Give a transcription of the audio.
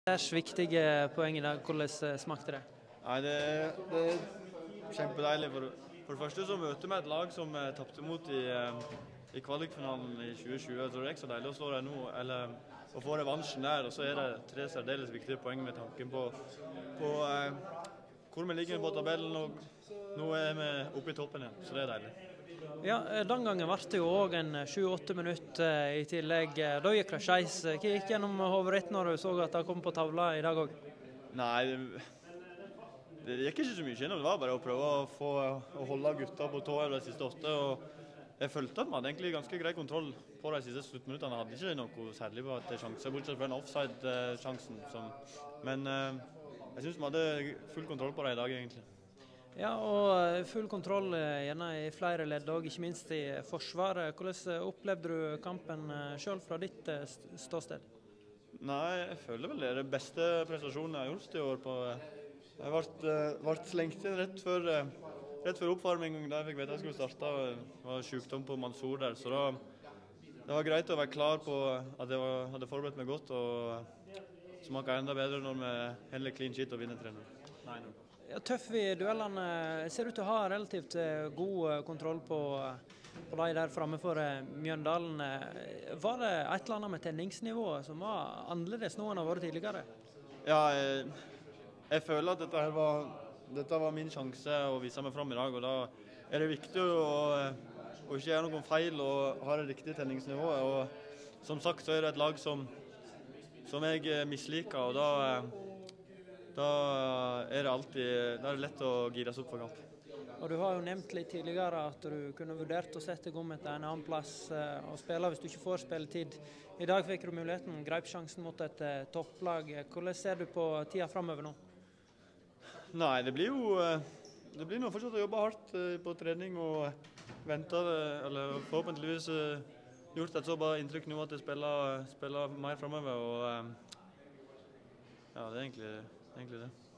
Viktige poeng i dag, hvordan smakte det? Nei, det er kjempedeilig. For det første så møter vi et lag som tappte mot i kvalikfinalen i 2020. Så det er ikke så deilig å slå det nå, eller å få revansjen der. Og så er det 3 særdeles viktige poeng med tanken på hvor vi ligger på tabellen, og nå er vi oppe i toppen igjen, så det er deilig. Ja, den gangen var det jo også en 7-8 minutter i tillegg. Da gikk det skeis. Hva gikk gjennom hodet ditt når du så at det kom på tavla i dag også? Nei, det gikk ikke så mye gjennom. Det var bare å prøve å holde gutta på tå de siste 8. Og jeg følte at vi hadde egentlig ganske grei kontroll på de siste sluttminuttene. Jeg hadde ikke noe særlig på at sjanser, bortsett fra den offside-sjansen. Men jeg synes vi hadde full kontroll på det i dag egentlig. Ja, og full kontroll gjerne i flere ledd, og ikke minst i forsvaret. Hvordan opplevde du kampen selv fra ditt ståsted? Nei, jeg føler vel det er det beste prestasjonen jeg har gjort i år. Jeg ble slengt inn rett før oppvarming, da jeg fikk vite at jeg skulle starte. Det var sykdom på Mansour der, så det var greit å være klar på at jeg hadde forberedt meg godt, og smaket enda bedre når vi heller clean sheet og vinner 3-0. Ja, tøff i duellene. Ser ut til å ha relativt god kontroll på de der fremme for Mjøndalen. Var det et eller annet med tenningsnivået som var annerledes nå enn det har vært tidligere? Ja, jeg føler at dette var min sjanse å vise meg fram i dag, og da er det viktig å ikke gjøre noen feil og ha det riktige tenningsnivået. Og som sagt så er det et lag som jeg misliker, og da er det lett å gires opp for kamp. Og du har jo nevnt litt tidligere at du kunne vurdert å sette Gommet til en annen plass og spille hvis du ikke får spilletid. I dag fikk du muligheten, greip sjansen mot et topplag. Hvordan ser du på tida fremover nå? Nei, det blir nå fortsatt å jobbe hardt på trening og vente, eller forhåpentligvis gjort et så bra inntrykk nå at jeg spiller mer fremover. Og ja, det er egentlig det.